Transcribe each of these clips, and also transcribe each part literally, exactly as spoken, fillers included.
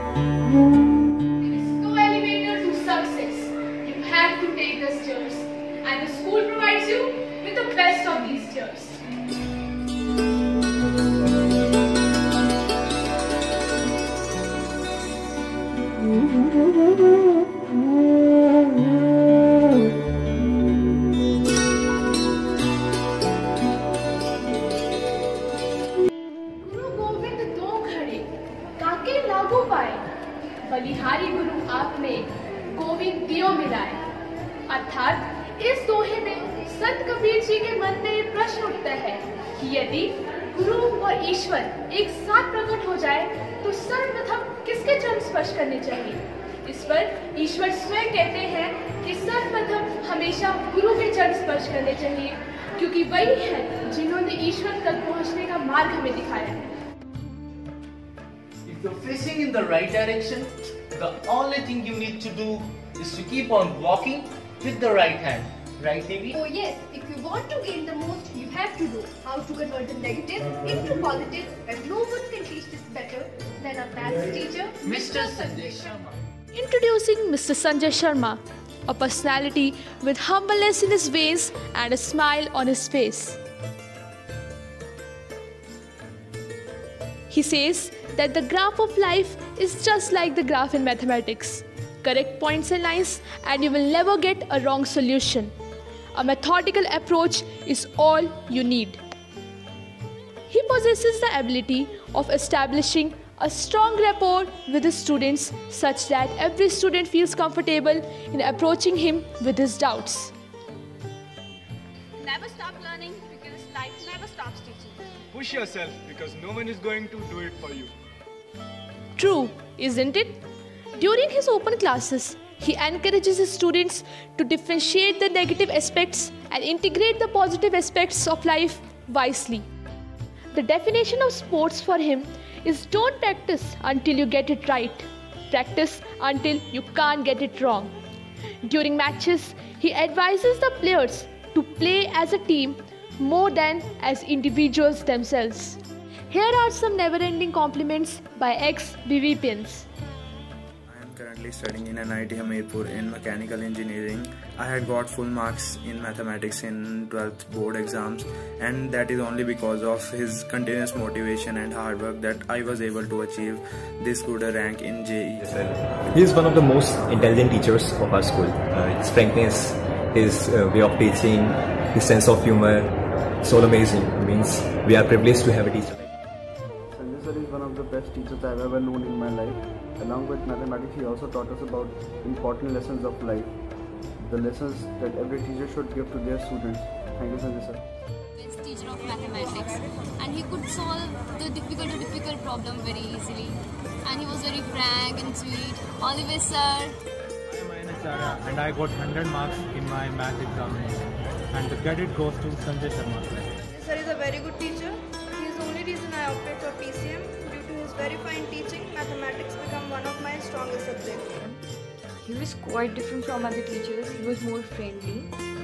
no elevator to success. You have to take the stairs, and the school provides you with the best of these stairs. बलिहारी गुरु आपने गोविंद दियो मिलाए। अर्थात इस दोहे में संत कबीर जी के मन में ये प्रश्न उठता है कि यदि गुरु और ईश्वर एक साथ प्रकट हो जाए तो सर्वप्रथम किसके चरण स्पर्श करने चाहिए। इस पर ईश्वर स्वयं कहते हैं कि सर्वप्रथम हमेशा गुरु के चरण स्पर्श करने चाहिए, क्योंकि वही है जिन्होंने ईश्वर तक पहुंचने का मार्ग हमें दिखाया है। If you're facing in the right direction, the only thing you need to do is to keep on walking with the right hand. Right, Devi? Oh yes, if you want to gain the most, you have to know how to convert the negative into positive, and no one can teach this better than our maths teacher, Mister Sanjay Sharma. Introducing Mister Sanjay Sharma, a personality with humbleness in his ways and a smile on his face. He says that the graph of life is just like the graph in mathematics. Correct points and lines and you will never get a wrong solution. A methodical approach is all you need. He possesses the ability of establishing a strong rapport with his students such that every student feels comfortable in approaching him with his doubts. Never stop learning because life never stops teaching. Push yourself because no one is going to do it for you. True, isn't it? During his open classes, he encourages his students to differentiate the negative aspects and integrate the positive aspects of life wisely. The definition of sports for him is don't practice until you get it right. Practice until you can't get it wrong. During matches, he advises the players to play as a team more than as individuals themselves. Here are some never-ending compliments by ex-Vidyapeeths. I am currently studying in N I T Hamirpur in mechanical engineering. I had got full marks in mathematics in twelfth board exams, and that is only because of his continuous motivation and hard work that I was able to achieve this good a rank in J E E. He is one of the most intelligent teachers of our school. Uh, his frankness, his uh, way of teaching, his sense of humor, it's all amazing. It means we are privileged to have a teacher. Sanjay sir is one of the best teachers I've ever known in my life. Along with mathematics, he also taught us about important lessons of life. The lessons that every teacher should give to their students. Thank you, Sanjay sir. He's teacher of mathematics, and he could solve the difficult to difficult problem very easily. And he was very frank and sweet. All the way, sir. I am Chara, and I got one hundred marks in my math examination. And the credit goes to Sanjay Sharma. Sanjay sir is a very good teacher. He is the only reason I opted for P C M. Due to his very fine teaching, mathematics became one of my strongest subjects. He was quite different from other teachers. He was more friendly.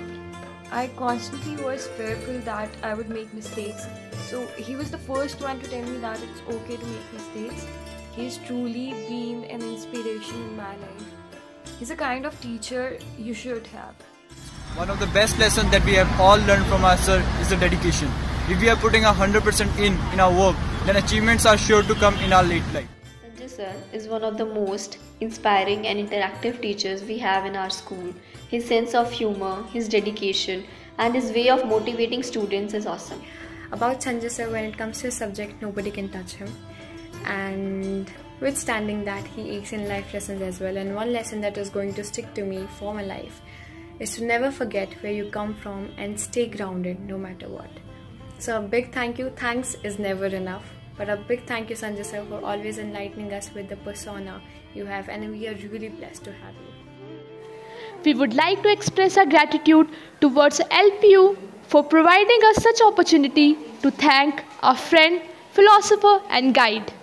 I constantly was fearful that I would make mistakes. So he was the first one to tell me that it's okay to make mistakes. He's truly been an inspiration in my life. He's a kind of teacher you should have. One of the best lessons that we have all learned from our sir is the dedication. If we are putting a hundred percent in in our work, then achievements are sure to come in our late life. Sanjay sir is one of the most inspiring and interactive teachers we have in our school. His sense of humor, his dedication, and his way of motivating students is awesome. About Sanjay sir, when it comes to his subject, nobody can touch him. And withstanding that, he aches in life lessons as well. And one lesson that is going to stick to me for my life is to never forget where you come from and stay grounded no matter what. So a big thank you. Thanks is never enough. But a big thank you, Sanjay sir, for always enlightening us with the persona you have, and we are really blessed to have you. We would like to express our gratitude towards L P U for providing us such opportunity to thank our friend, philosopher and guide.